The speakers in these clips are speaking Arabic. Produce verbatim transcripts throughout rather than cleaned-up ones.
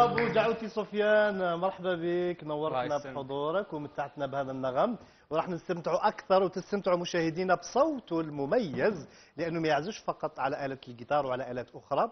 برافو جعوتي سفيان، مرحبا بك، نورتنا بحضورك ومتعتنا بهذا النغم، وراح نستمتعوا اكثر وتستمتعوا مشاهدينا بصوته المميز لانه ما يعزفش فقط على آلة الجيتار وعلى آلات اخرى،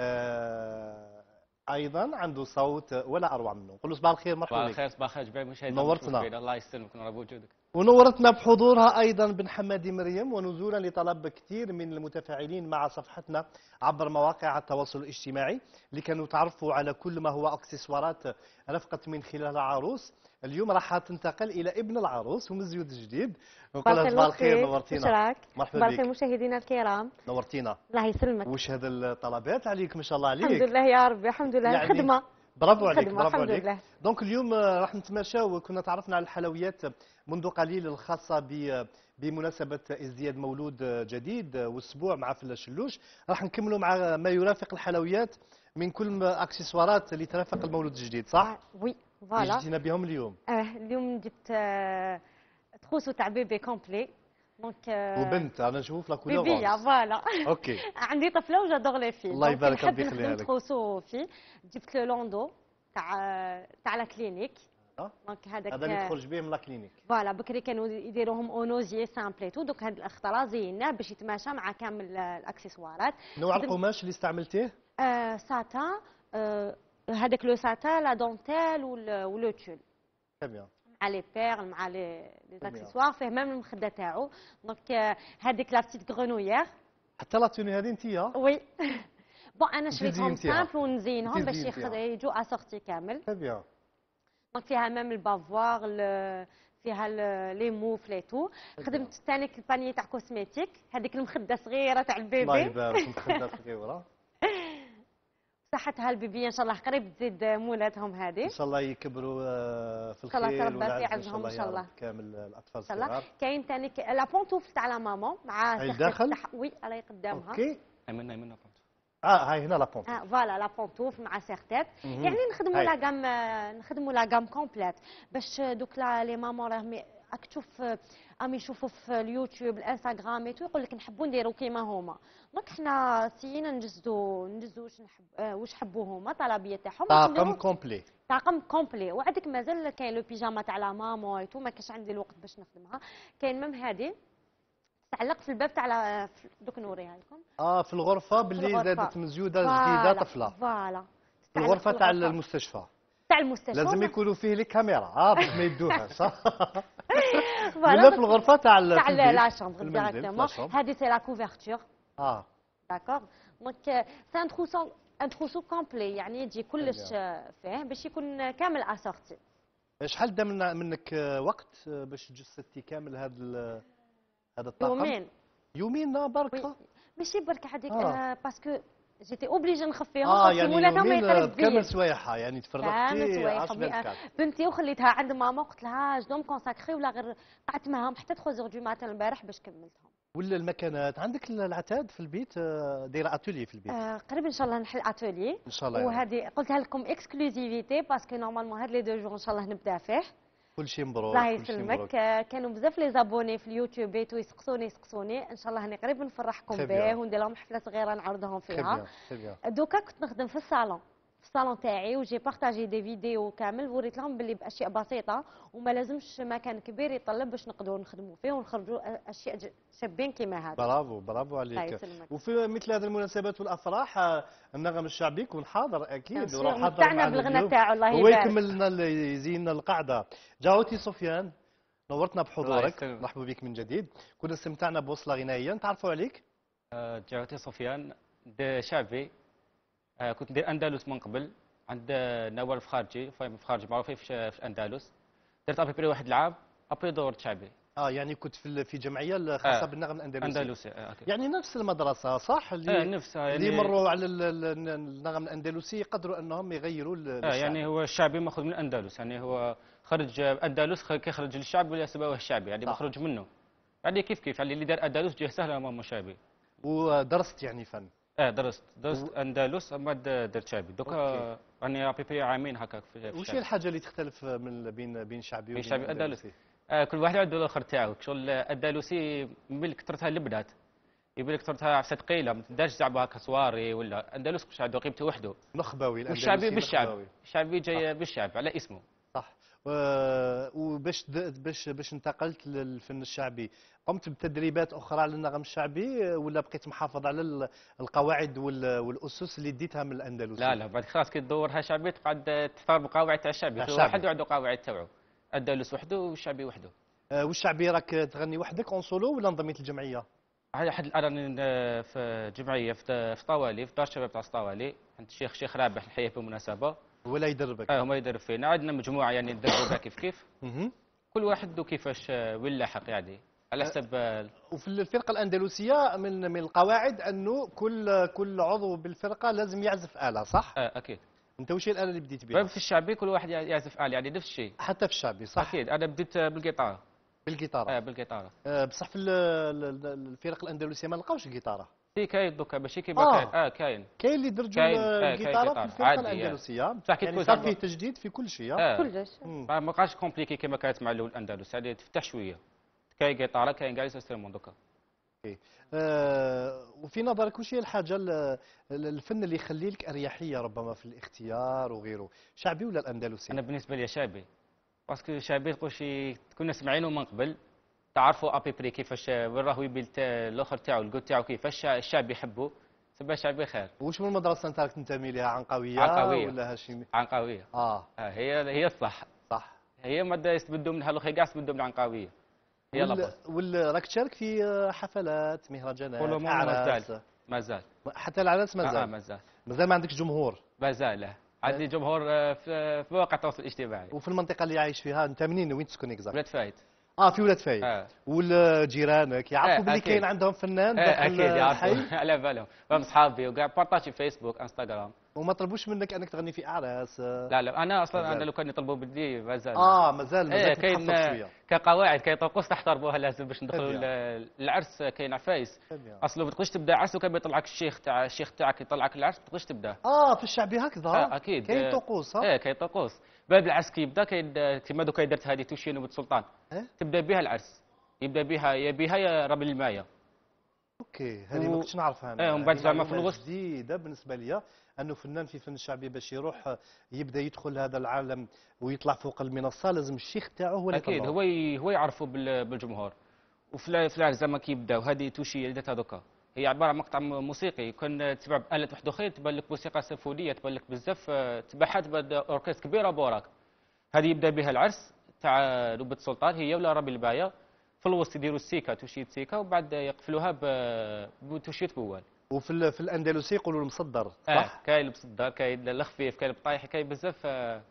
آه ايضا عنده صوت ولا اروع منه. نقول له صباح الخير، مرحبا بك. صباح الخير، صباح الخير جميع المشاهدين. نورتنا. الله يسلمك ونور بوجودك. ونورتنا بحضورها ايضا بن حمادي مريم، ونزولا لطلب كثير من المتفاعلين مع صفحتنا عبر مواقع التواصل الاجتماعي لكانوا تعرفوا على كل ما هو اكسسوارات رفقت من خلال العروس. اليوم راح تنتقل الى ابن العروس ومزيود جديد. نقول لها صباح الخير، نورتينا. مرحبا بك. مشاهدينا الكرام. نورتينا. الله يسلمك. وش هذا الطلبات عليك ما شاء الله عليك. الحمد لله يا ربي، الحمد لله. يعني الخدمه. برافو عليك، برافو عليك. لله. دونك اليوم راح نتماشاو، كنا تعرفنا على الحلويات منذ قليل الخاصه بمناسبه ازدياد مولود جديد واسبوع مع فلا شلوش، راح نكملوا مع ما يرافق الحلويات من كل اكسسوارات اللي ترافق المولود الجديد، صح؟ وي فوالا. جينا بهم اليوم. اه اليوم جبت آه تخوسو تاع بيبي كومبلي. دونك آه وبنت انا نشوف لا كولور بيبي فوالا. اوكي. عندي طفله وجادور لي في. الله يبارك فيك. نحب نخدم تخوسو فيه. جبت لو لوندو تاع تاع لا كلينيك. دونك هذاك هذا اللي تخرج به من لا كلينيك. فوالا بكري كانوا يديروهم اونوزيي سامبل تو، دوك هذا الاختراع زيناه باش يتماشى مع كامل الاكسسوارات. نوع القماش اللي استعملتيه؟ آه ساتان، آه هذاك لو ساتان لا دونتيل ولو تول. تري بيان. مع لي بيرل مع لي اكسسوار، فيه ميم المخده تاعو. دونك هذيك لا بتيت غرونويير. حتى لا توني هذه انت؟ وي. بون انا شريتهم سامبل ونزينهم باش يجوا اسورتي كامل. تري بيان. دونك فيها ميم البافوار، فيها لي موف لي تو. خدمت ثاني الباني تاع كوسميتيك، هذيك المخده صغيره تاع البيبي. الله يبارك، مخده صغيره. صحتها البيبي ان شاء الله قريب تزيد مولاتهم هذه. ان شاء الله يكبروا في الخير. ان شاء الله تربى في عزهم ان شاء الله. كامل الاطفال الصغار. كاين ثاني لا بونتوفل تاع لا ماما مع الداخل. وي راهي قدامها. اوكي. يمنا يمنا بونتوف. اه هاي هنا لا بونتوف. اه فوالا لا بونتوف مع سيرتات. يعني نخدموا لا غام، نخدموا لا غام كومبليت باش دوك لي ماما راهم راك تشوف راهم يشوفوا في اليوتيوب الانستغرام يقول لك نحبوا نديروا كيما هما. دونك حنا سينا نجزدوا نجزدوا واش نحب واش حبوا هما الطلبيه تاعهم. طاقم كومبلي. طاقم كومبلي. وعندك مازال كاين لو بيجاما تاع لا ماما ايتو، ما كانش عندي الوقت باش نخدمها. كاين ميم هذه تعلق في الباب تاع دوك نوريها لكم. اه في الغرفه باللي زادت مزيوده جديده طفله. فوالا. في الغرفه تاع المستشفى. تاع المستشفى لازم يكونوا فيه لي كاميرا اه باش ما يدوهاش صح. ولا في الغرفه تاع تاع لا شامبر ديريكتومون. هذه سي لا كوفرتور. اه داكور. دونك سي ان تروسو ان تروسو كومبلي، يعني يجي كلش فيه باش يكون كامل اسورتي. شحال دا منك وقت باش جسدتي كامل هذا هذا الطاقم؟ يومين. يومين برك؟ ماشي برك هذيك آه. باسكو جيتي اوبليجي نخفيهم. اه يعني يومين كامل سوايحه، يعني تفرغتي عشرة دقائق. بنتي وخليتها عند ماما قلت لها جو دو كونساكري ولا غير قعدت معاهم حتى ثلاثة زور دو ماتان البارح باش كملتهم. ولا المكانات عندك العتاد في البيت دايره اتولي في البيت؟ آه قريب ان شاء الله نحل اتولي ان شاء الله. وهذه يعني. قلتها لكم اكسكلوزيفيتي باسكو نورمالمون هاد لي دو جور ان شاء الله نبدا فيه. كل شيء مبروك. الله يسلمك. كانوا بزاف لي زابوني في اليوتيوب بيتو يسقسوني يسقسوني، ان شاء الله هاني قريب نفرحكم به وندير لهم حفله صغيره نعرضهم فيها. دوكا كنت نخدم في الصالون في الصالون تاعي وجي بارطاجي دي فيديو كامل وريت لهم باللي باشياء بسيطه وما لازمش مكان كبير يطلب باش نقدروا نخدموا فيه ونخرجوا اشياء شابين كيما هذا. برافو برافو عليك. وفي مثل هذه المناسبات والافراح النغم الشعبي يكون حاضر اكيد وراح حاضر معنا بالغناء تاعو. الله يبارك. هو يكمل لنا يزين القعده. جعوتي سفيان نورتنا بحضورك، مرحبا بك من جديد. كنا استمتعنا بوصله غنائيه. نتعرفوا عليك؟ جعوتي سفيان شعبي، كنت ندير اندلس من قبل عند نوال الفخارجي، فاهم الفخارجي معروفين في الاندلس. درت ابري واحد العام ابري دورت شعبي. اه يعني كنت في في جمعيه خاصه آه. بالنغم الاندلسي. اندلسي آه. يعني نفس المدرسه صح اللي آه نفسها يعني اللي مروا على النغم الاندلسي يقدروا انهم يغيروا آه يعني هو الشعبي ماخذ من الاندلس، يعني هو خرج اندلس كيخرج للشعب ولا سببه الشعبي، يعني مخرج منه. يعني كيف كيف يعني اللي دار اندلس جه سهله امام شعبي. ودرست يعني فن؟ اه درست درست و... اندلس اما درت شعبي دوكا راني ابيبي عامين هكاك في وش هي الحاجه اللي تختلف من بين بين شعبي وبين شعبي اندلسي؟ آه كل واحد عنده الاخر تاعو. شغل الاندلسي من كثرتها البنات يبان لك صرتها عفسه ثقيله، ما تقدرش زعما هكا صواري ولا اندلس واش عنده قيمته وحده. نخبوي الاندلسي والشعبي بالشعب، نخبوي. الشعبي جاي بالشعب على اسمه. صح. وباش باش باش انتقلت للفن الشعبي، قمت بتدريبات اخرى على النغم الشعبي ولا بقيت محافظ على القواعد والاسس اللي ديتها من الاندلسي؟ لا لا، بعد خلاص كي تدورها شعبي تقعد تختار بقواعد تاع الشعبي، كل واحد عنده قواعد تاعو، الاندلس وحده والشعبي وحده. والشعبي راك تغني وحدك اون سولو ولا انضميت للجمعيه؟ هذا حد الان في جمعيه في في طوالي، في دار الشباب تاع طوالي عند الشيخ الشيخ رابح نحييه بالمناسبه. هو اللي يدربك؟ اه هما يدرب فينا، عندنا مجموعه يعني ندربوا بها كيف كيف. كل واحد وكيفاش وين لاحق يعني على حسب. وفي الفرقه الاندلسيه من من القواعد انه كل كل عضو بالفرقه لازم يعزف اله، صح؟ اه اكيد. انت وش الاله اللي بديت بها؟ في الشعبي كل واحد يعزف اله يعني نفس الشيء. حتى في الشعبي صح؟ اكيد. انا بديت بالقيطاره. بالقيطاره؟ اه بالقيطاره. آه بصح في الفرق الاندلسيه ما لقاوش القيطاره. في كاين دوكا ماشي كيما آه. كاين. اه كاين كاين اللي درجوا القيطاره في الفرقه الاندلسيه، يعني صار فيه تجديد في كل شيء. آه. كلش ما بقاش كومبليكي كما كانت مع الاول الاندلس، يعني تفتح شويه. كاين قيطاره كاين كاع سيستمون دوكا. آه وفي نظرك وش هي الحاجه الفن اللي يخلي لك اريحيه ربما في الاختيار وغيره، شعبي ولا الاندلسي؟ انا بالنسبه لي شعبي، باسكو شعبي تقول شي كنا سمعينه من قبل، تعرفوا ابيبري كيفاش وين راهو يبي الاخر تاعو الجود تاعو كيفاش الشعب يحبه، سبا شعبي خير. وش من المدرسه انت راك تنتمي لها، عنقويه؟ عنقويه ولا هاشميه؟ عنقويه. اه, آه هي هي الصح. صح. هي ما يستبدوا منها الاخر كاع يستبدوا من عنقويه. هي ولا ولا راك تشارك في حفلات مهرجانات اعراس؟ مازال. حتى العراس مازال؟ اه مازال. مازال ما عندكش جمهور؟ مازال لا، عندي جمهور في مواقع التواصل الاجتماعي. وفي المنطقه اللي عايش فيها انت منين، وين تسكن اكزاكت؟ ولاد فايت. اه في ولاد فايت. آه. والجيرانك يعرفوا آه بلي كاين عندهم فنان داخل آه اكيد يعرفوا على بالهم، فهم صحابي وكاع بارطاجي فيسبوك انستغرام. وما طلبوش منك انك تغني في اعراس؟ لا لا انا اصلا مازال. انا لو كان يطلبوا بدي مازال. اه مازال مازال إيه كاين شويه كقواعد، كاين طقوس تحترموها لازم باش ندخلوا للعرس. كاين عفايس اصلا ما تقدرش تبدا عرس وكان بيطلعك الشيخ تاع الشيخ تاعك يطلعك العرس ما تقدرش تبدا. اه في الشعبي هكذا؟ آه اكيد كاين طقوس. ايه كاين طقوس. باب العرس كي يبدا كاين كيما دوكا درت هذه توشينو بنت سلطان. إيه؟ تبدا بها العرس، يبدا بها يا بها يا رب المايه. اوكي هذه ما كنتش نعرفها انا. ايه ومن بعد زعما في الوسط جديده بالنسبه لي انه فنان في فن الشعبي باش يروح يبدا يدخل هذا العالم ويطلع فوق المنصه لازم الشيخ تاعو هو اللي اكيد هو هو يعرفوا بالجمهور. وفي العرس زعما كيبداو هذه توشي اللي درتها دوكا هي عباره عن مقطع موسيقي، كان تبع بآلة واحده اخرى تبان لك موسيقى سيمفونيه، تبان لك بزاف تبعها تبان اوركستر كبيره بوراك. هذه يبدا بها العرس تاع لبة سلطان هي ولا ربي البايه، في الوسط يديروا السيكا توشيت سيكا وبعد يقفلوها بتوشيت بوال. وفي في الاندلسي يقولوا المصدر صح؟ آه كاين المصدر كاين الخفيف كاين البطايح كاين بزاف.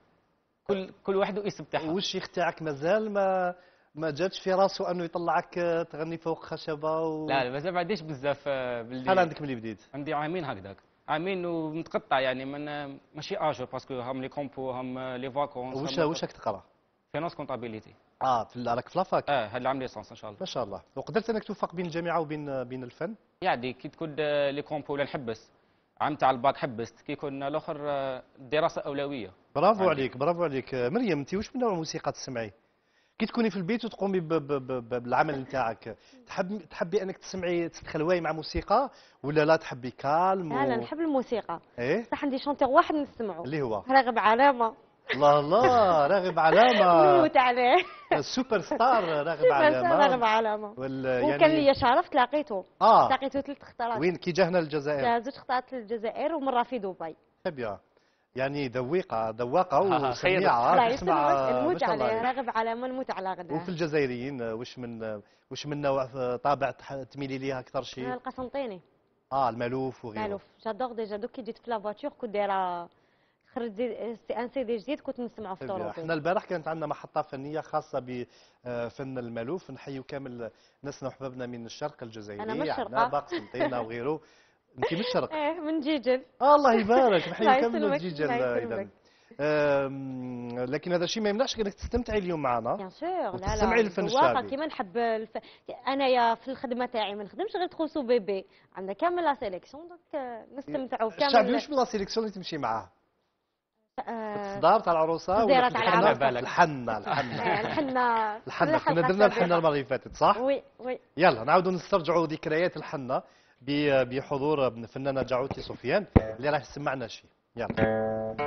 كل كل واحد واسم تاعها. والشيخ تاعك مازال ما ما جاتش في راسه انه يطلعك تغني فوق خشبه و... لا لا مازال ما عنديش بزاف. شحال عندك ملي بديت؟ عندي عامين هكذاك، عامين ومتقطع يعني من ماشي اجور باسكو هم لي كومبو هم لي فاكونس. واش واش راك تقرا؟ فينانس كونطابيليتي. اه في راك في لافاك؟ اه هذا العام ليسونس ان شاء الله. ما شاء الله. وقدرت انك توفق بين الجامعه وبين بين الفن؟ يعني كي تكون لي كومبو ولا نحبس عام تاع الباك حبست، كي يكون الاخر الدراسه اولويه. برافو عليك برافو عليك. مريم انت واش من نوع الموسيقى تسمعي؟ كي تكوني في البيت وتقومي بالعمل نتاعك تحب تحبي انك تسمعي تتخلواي مع موسيقى ولا لا تحبي كالم؟ لا لا نحب الموسيقى. ايه صح عندي شونتور واحد نسمعه اللي هو راغب علامه. الله الله راغب علامه نموت عليه. سوبر ستار راغب علامه. راغب علامه يعني وكان لي شرف تلاقيته. اه تلاقيته ثلاث خطرات. وين كي جا هنا للجزائر؟ زوج خطرات للجزائر ومره في دبي. طيب يعني ذويقه ذواقه وسميعه تسمع. نموت عليه راغب علامه نموت على غدا. وفي الجزائريين واش من واش من نوع طابع تميلي ليها اكثر شيء؟ القسنطيني. اه المالوف وغيره. المالوف جادور ديجا دوك كي جيت في لافواتور كنت دايره خرج ان سي دي جديد كنت نسمعه في طوروبيل. احنا البارح كانت عندنا محطه فنيه خاصه بفن المالوف، نحيوا كامل ناسنا وحبابنا من الشرق الجزائري. انا من الشرق. عندنا قسنطينه وغيره. انت من الشرق؟ ايه من جيجل. آه الله يبارك. نحيوا كامل من جيجل ايضا. لكن هذا الشيء ما يمنعش انك تستمتعي اليوم معنا. بيان سور. لا لا تستمعي الفن الشعبي. كيما نحب الف... انا يا في الخدمه تاعي ما نخدمش غير تخوصو بيبي، عندنا كامل لا سيليكسيون دونك نستمتعوا كامل. الشعبي واش من لا سيليكسيون اللي تمشي معاه؟ الصدار تاع العروسه ولا الحنه الحنه الحنه الحنه الحنه كنا درنا الحنه المره اللي فاتت صح؟ وي وي. يلا نعاودوا نسترجعوا ذكريات الحنه بحضور الفنانه جعوتي سفيان اللي راح تسمعنا شيء. يلا.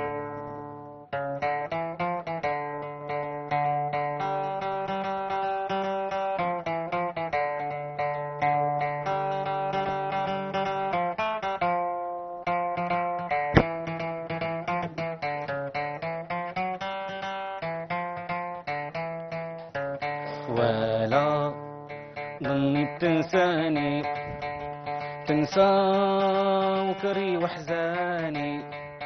ولا ظني تنساني تنسى وكري وحزاني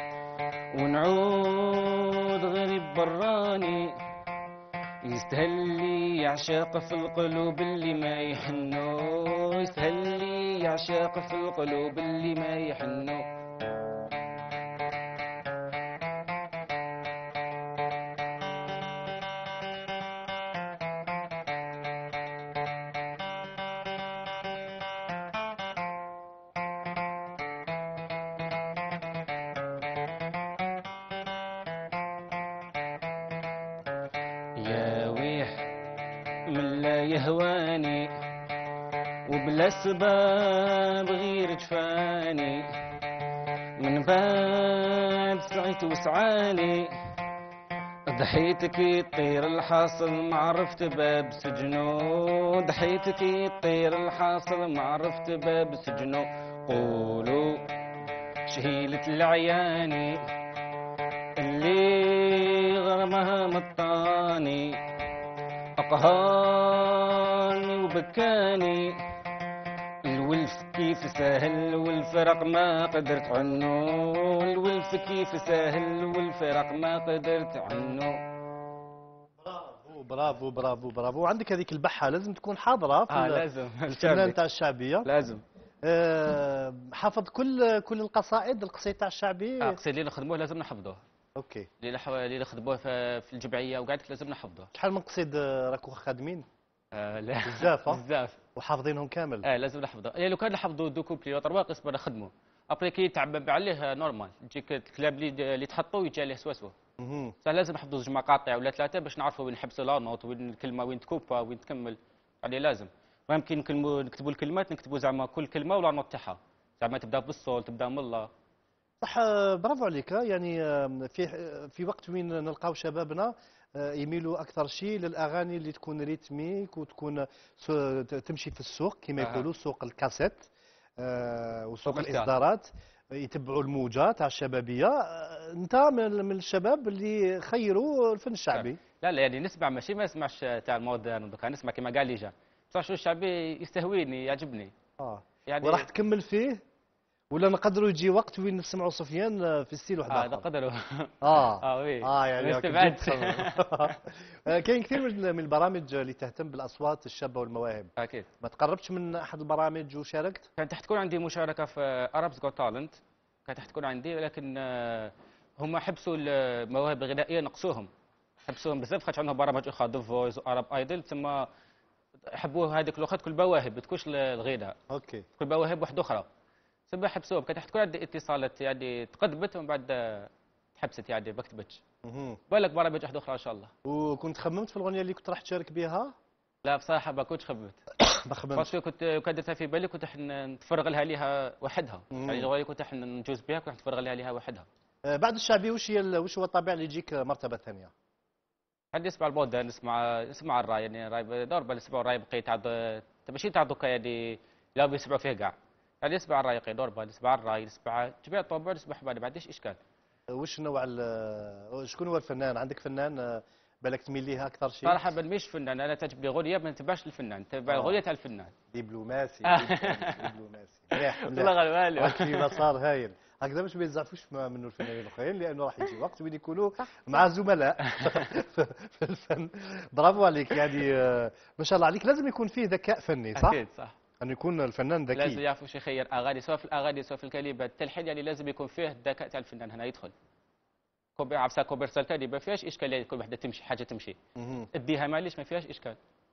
ونعود غريب براني يستهل لي يعشاق في القلوب اللي ما يحنو يستهل لي يعشاق في القلوب اللي ما يحنو يا ويح من لا يهواني وبلا سباب غير جفاني من بعد سعيت وسعاني ضحيتك يطير الحاصل ما عرفت باب سجنو ضحيتك يطير الحاصل ما عرفت باب سجنو قولوا شهيلة العياني اللي غرمها مطاني أقهاني وبكاني الولف كيف سهل والفرق ما قدرت عنه الولف كيف سهل والفرق ما قدرت عنه. برافو برافو برافو برافو. عندك هذيك البحة لازم تكون حاضرة في آه لازم الفنان تاع الشعبية لازم. أه حافظ كل كل القصائد القصيد تاع الشعبي. اه القصيد اللي نخدموه لازم نحفظوه. اوكي. اللي نحو... اللي نخدموه في الجمعيه وقعدت لازم نحفظوه. شحال من قصيد راكو خادمين؟ آه لا بزاف بزاف وحافظينهم كامل. اه لازم نحفظه. يعني لو كان نحفظوا دو كوبلي وطرواق اسمه نخدمه ابري كي تعبب عليه نورمال تجيك الكلاب اللي اللي تحطوا يجي عليه سواسوا. اها لازم نحفظوا زوج مقاطع ولا ثلاثه باش نعرفوا وين نحبسوا لا نوت وين الكلمه وين تكوبا وين تكمل. يعني لازم ما يمكن نكتبوا الكلمات نكتبوا زعما كل كلمه ولا نوت تاعها زعما تبدا بالصول تبدا من الله. صح برافو عليك. يعني في في وقت وين نلقاو شبابنا يميلوا اكثر شيء للاغاني اللي تكون ريتميك وتكون تمشي في السوق كما يقولوا سوق الكاسيت وسوق الاصدارات يتبعوا الموجه تاع الشبابيه. انت من الشباب اللي خيروا الفن الشعبي. لا لا يعني نسمع ماشي ما نسمعش تاع المودرن دوكا نسمع كما قال لي جا بصح شو الشعبي يستهويني يعجبني. اه يعني وراح تكمل فيه ولا نقدروا يجي وقت وين نسمعوا سفيان في ستيل واحد اخر؟ اه اخر. نقدروا. اه اه وي اه يعني استبعدت. كاين كثير من البرامج اللي تهتم بالاصوات الشابه والمواهب. اكيد. ما تقربتش من احد البرامج وشاركت؟ كانت تكون عندي مشاركه في ارابز جوت تالنت كانت تكون عندي ولكن هم حبسوا المواهب الغنائيه نقصوهم حبسوهم بزاف خاطر عندهم برامج اخرى دو فويس واراب ايدل ثم حبوا هذيك الاخرى كل مواهب ما تكونش الغناء. اوكي. كل مواهب واحده اخرى سبا حبسوهم كانت تكون عندي اتصالات يعني تقدمت ومن بعد تحبست يعني ما كتبتش. اها بالك برامج واحده اخرى ان شاء الله. وكنت خممت في الاغنيه اللي كنت راح تشارك بها؟ لا بصراحه ما كنتش خممت. ما خممتش باسكو كنت كان درتها في بالي كنت نتفرغ لها ليها وحدها. يعني الاغنيه كنت نجوز بها كنت نتفرغ لها ليها وحدها. بعد الشعبي وش هي وش هو الطابع اللي يجيك مرتبه ثانيه؟ حد يسمع المودرن نسمع نسمع الراي يعني راي دور بال نسمعوا الراي بقيت تاع ماشي تاع دوكا يعني لا بيسمعوا فيه كاع. يعني نسمع الراي قي دور بال نسمع الراي نسمع جميع الطوابع نسمع حبالي ما عنديش اشكال. وش نوع شكون هو الفنان؟ عندك فنان بالك تميل ليها اكثر شيء؟ صراحه مانيش فنان انا تعجبني غنيه ما نتبعش الفنان نتبع الغنيه تاع الفنان. دبلوماسي دبلوماسي مليح والله غالبا هاك في مسار هايل هكذا باش ما يزعفوش منه الفنانين الاخرين لانه راح يجي وقت وين يكونوا مع زملاء في الفن. برافو عليك يعني ما شاء الله عليك. لازم يكون فيه ذكاء فني صح؟ اكيد صح. أن يكون الفنان ذكي لازم يعرف واش يخير اغاني سواء في الاغاني سواء في الكلمات التلحين يعني لازم يكون فيه الذكاء تاع الفنان هنا يدخل. كوبي عفسه كوبرسال تاني ما فيهاش اشكال يعني كل وحده تمشي حاجه تمشي اديها معليش ما فيهاش اشكال.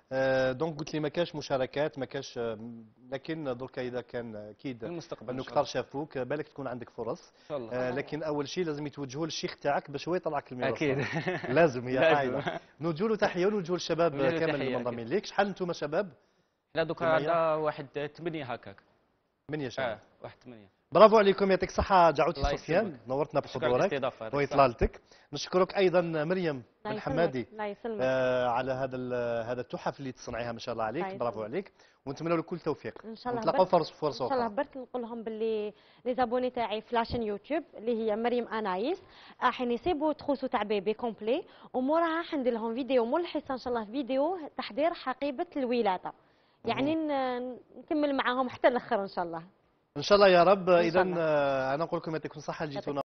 آه دونك قلت لي ما كاش مشاركات ما كاش، آه لكن دركا اذا كان اكيد المستقبل انه كثر شافوك بالك تكون عندك فرص ان شاء الله. آه لكن اول شيء لازم يتوجهوا للشيخ تاعك باش هو يطلعك المنصه. اكيد لازم هي قاعده. نوجهوا له تحيه ونوجهوا للشباب ونوجهوا كامل تحية المنضمين ليك. شحال انتم شباب؟ لا دوكا عندنا واحد ثمانية هكاك. ثمانية شباب. اه واحد ثمانية. برافو عليكم، يعطيك الصحة جعوتي الله سفيان، يسلمك. نورتنا بحضورك الاستضافة. وإطلالتك. نشكرك أيضا مريم الله بن حمادي يسلمك. الله يسلمك. آه على هذا ال- هذا التحف اللي تصنعيها ما شاء الله عليك. الله برافو يسلمك. عليك ونتمنى لك كل توفيق. ان شاء الله نتلاقاو برك- فرص فرصة ان شاء الله أخرى. برك نقول لهم باللي لي زابوني تاعي في لاشين يوتيوب اللي هي مريم انايس راح يسيبوا تخوسو تاع بيبي كومبلي، وموراها حندير لهم فيديو ملحسه ان شاء الله، فيديو تحضير حقيبه الولاده، يعني ن- نكمل معاهم حتى الاخر ان شاء الله. إن شاء الله يا رب. إن شاء إذا الله. آه، أنا نقول لكم يعطيكم الصحة، جيتونا